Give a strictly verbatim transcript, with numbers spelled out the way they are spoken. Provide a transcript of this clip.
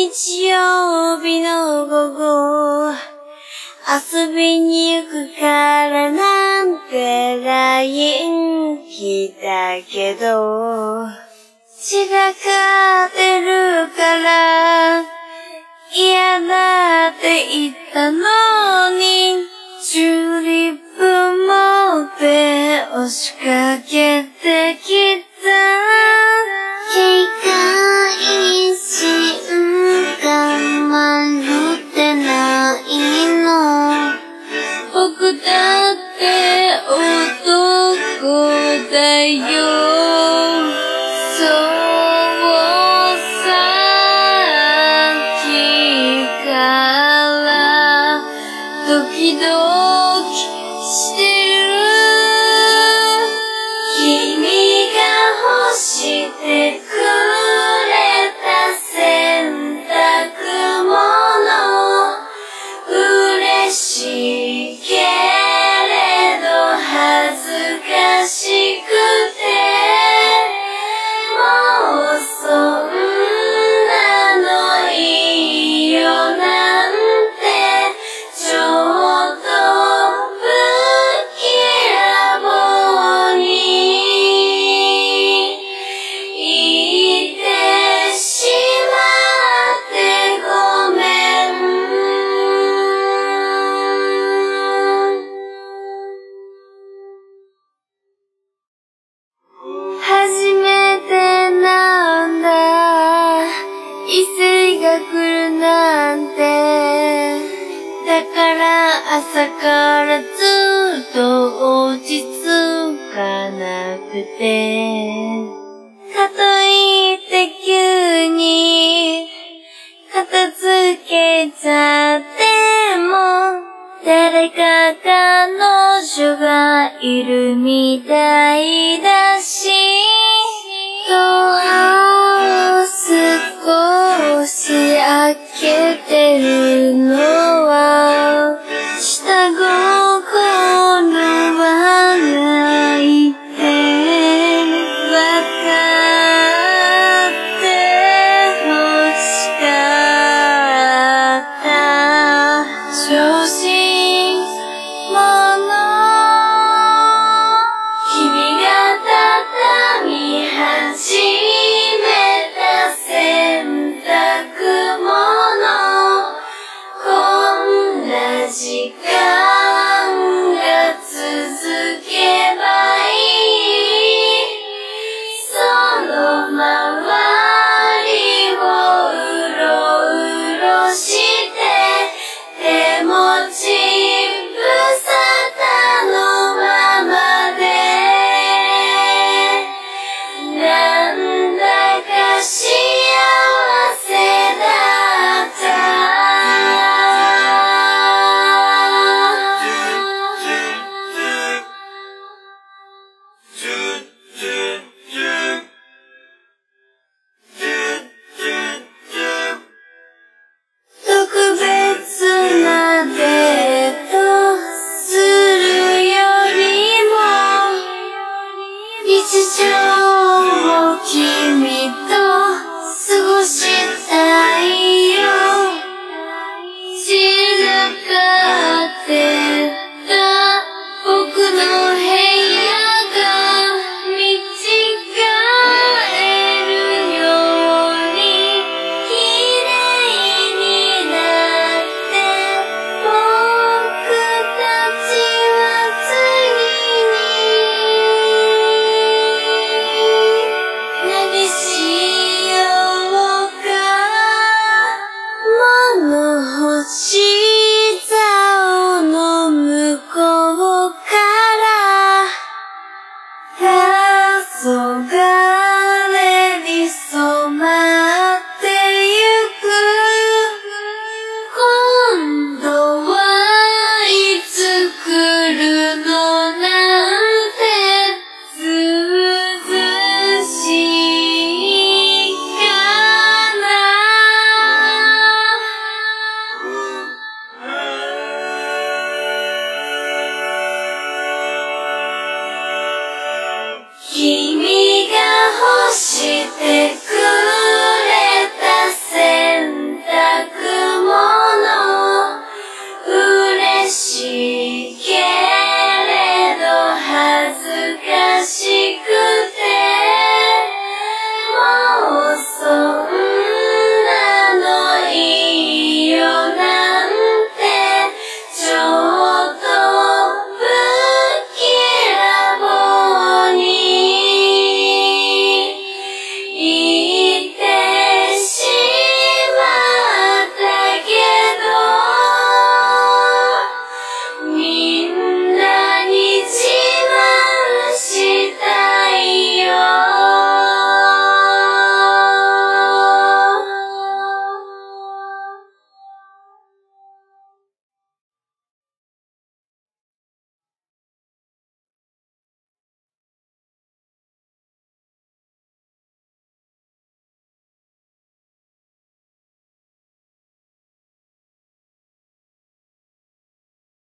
日曜日の午後、遊びに行くからなんて ライン 来たけど、散らかってるから嫌だって言ったのに、チューリップ持って押しかけてきた。警戒心が丸ってないの。僕だって男だよ。そうさっきからドキドキしてる。君が欲してくれた洗濯物、嬉しいけれど恥ずかしくて、もうそんなのいいよなんて、ちょっとぶっきらぼうに言ってしまってごめん。初めてなんだ、異性が来るなんて。だから朝からずっと落ち着かなくて。かといって急に片付けちゃっても、誰か彼女がいるみたいだし、